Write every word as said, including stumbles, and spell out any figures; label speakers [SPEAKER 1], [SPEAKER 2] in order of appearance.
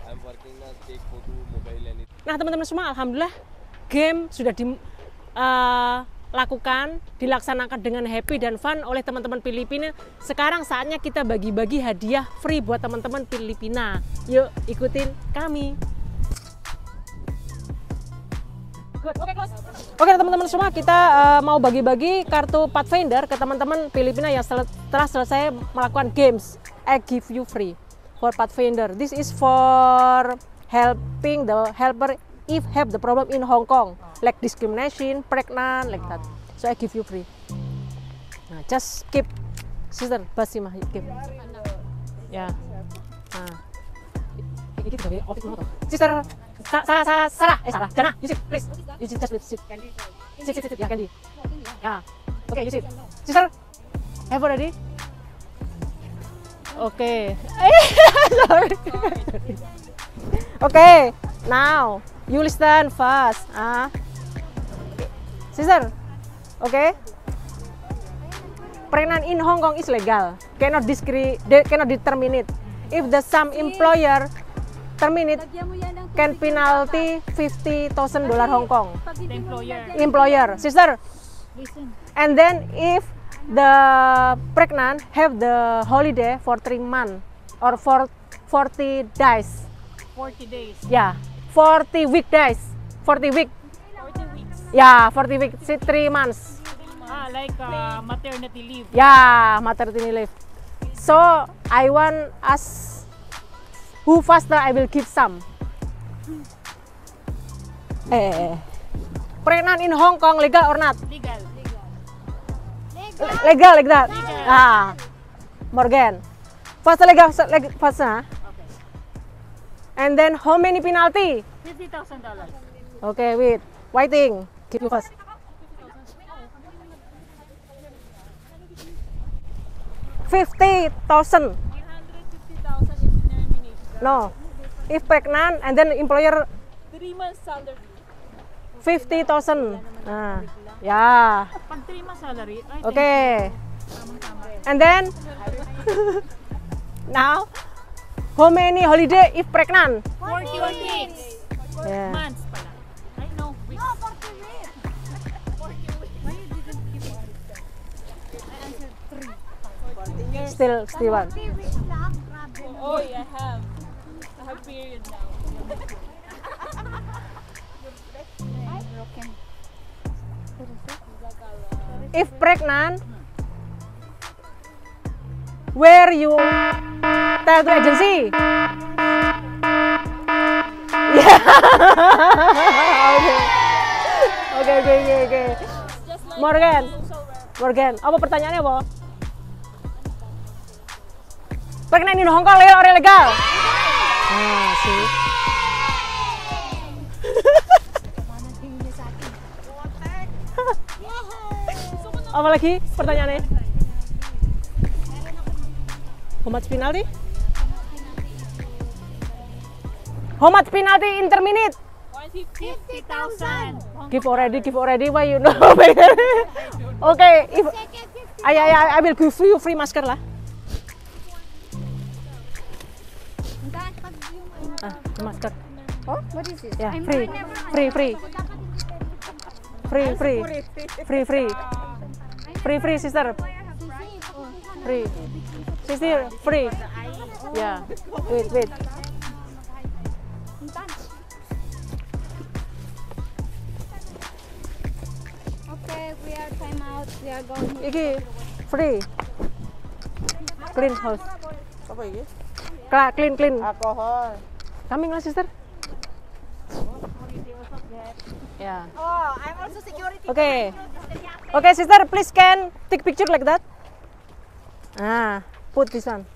[SPEAKER 1] I'm working na take photo, mobile anything.
[SPEAKER 2] Nah teman-teman semua, alhamdulillah game sudah dilakukan, uh, dilaksanakan dengan happy dan fun oleh teman-teman Filipina. Sekarang saatnya kita bagi-bagi hadiah free buat teman-teman Filipina. Yuk ikutin kami. Oke, Oke teman-teman semua, kita uh, mau bagi-bagi kartu Pathfinder ke teman-teman Filipina yang sel telah selesai melakukan games. I give you free for Pathfinder. This is for helping the helper if have the problem in Hong Kong, like discrimination, pregnant, like that. So I give you free. Nah, just keep, sister, Basimah, keep. Ya. Nah. Ini kita bagi opik motor. Sister, salah, salah, salah, eh salah, Jana, you sit, please. You sit, just sit, sit. Sit, sit, sit, ya, Candy. Ya. Oke, you sit. Sister, have you ready? Oke. Sorry. Oke, now you listen fast. Ah, sister. Oke. Okay. Pregnant in Hong Kong is legal. Cannot discri they cannot determine it. If the some employer terminate, can penalty fifty thousand dollar Hong Kong.
[SPEAKER 3] Employer.
[SPEAKER 2] Employer, sister. And then if the pregnant have the holiday for three months or for forty days.
[SPEAKER 3] forty days.
[SPEAKER 2] Yeah, forty weekdays. forty week.
[SPEAKER 3] forty weeks.
[SPEAKER 2] Yeah, forty weeks. three months.
[SPEAKER 3] Ah, like uh, maternity leave.
[SPEAKER 2] Yeah, maternity leave. So I want us who faster I will give some. Eh, pregnant in Hong Kong legal or not?
[SPEAKER 3] Legal.
[SPEAKER 2] Legal like that. Ah, Morgan. Fast legal, legal fast huh?
[SPEAKER 3] Okay.
[SPEAKER 2] And then how many penalty?
[SPEAKER 3] Fifty thousand dollars.
[SPEAKER 2] Okay, wait. Waiting. Give you first. Fifty thousand.
[SPEAKER 3] One hundred fifty thousand if termination.
[SPEAKER 2] No. If pregnant and then employer
[SPEAKER 3] Three months salary.
[SPEAKER 2] fifty thousand. Ah, yeah.
[SPEAKER 3] Pag three months salary. Ay,
[SPEAKER 2] Okay. And then now how many holiday if pregnant?
[SPEAKER 3] forty weeks.
[SPEAKER 2] Yeah.
[SPEAKER 3] Months pala. I know. Weeks. No, forty weeks. forty weeks. Why you didn't give me I answered three.
[SPEAKER 2] Still, still one.
[SPEAKER 3] Oh, I have. I have period now.
[SPEAKER 2] If pregnant, where you tell to agency? Yeah. Oke, oke, oke, oke. Morgan, Morgan, apa pertanyaannya, Bo? Pregnant in Hong Kong legal or illegal? Ah, sih. Apa lagi pertanyaannya? How much penalty? How much penalty in per minute?
[SPEAKER 3] fifty thousand.
[SPEAKER 2] Give already, give already. Why you know? Okay, if I, I, I will give you free masker lah. Ah, masker.
[SPEAKER 4] Oh, what is this?
[SPEAKER 2] Ya,
[SPEAKER 4] I'm
[SPEAKER 2] free, free, free, free, free, free, free, free, free, sister, free, sister, free. Ya, wait, wait.
[SPEAKER 4] Okay, we are time out. We are going.
[SPEAKER 2] Iki free, clean house,
[SPEAKER 5] Apa ini?
[SPEAKER 2] Kla- clean, clean.
[SPEAKER 5] Alkohol.
[SPEAKER 2] Coming lah, sister. Ya.
[SPEAKER 4] Oh, I'm also security.
[SPEAKER 2] Okay. Okay, sister, please can take picture like that. Ah, put this one.